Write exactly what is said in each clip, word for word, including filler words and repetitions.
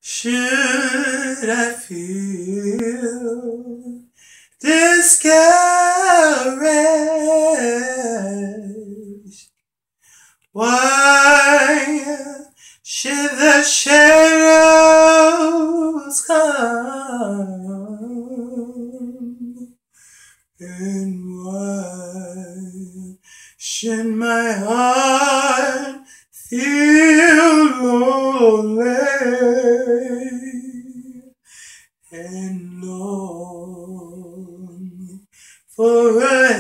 should I feel discouraged? Why should the shadows come? And why should my heart feel lonely and long for a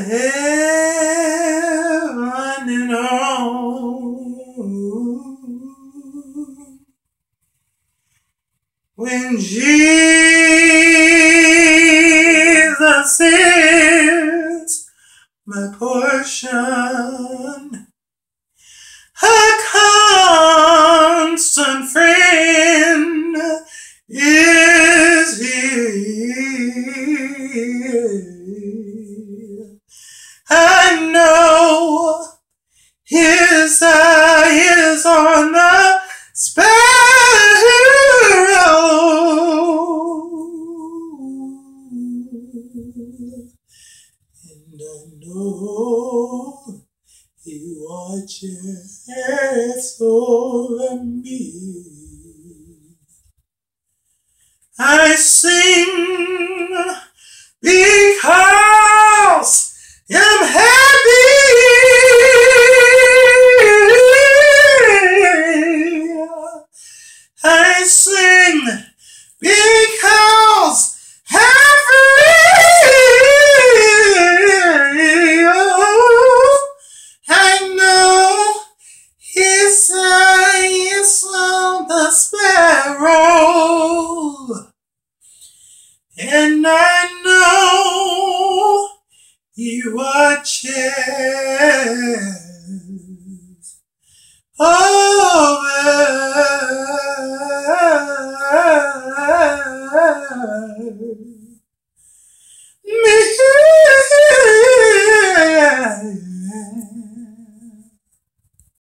heaven and home? When Jesus is my portion, a constant friend is He. I know His eye is on the sparrow, and I know He watches over me. I sing because I'm happy. I sing because I'm free. I know His eye is on the sparrow, and I know He watches over me.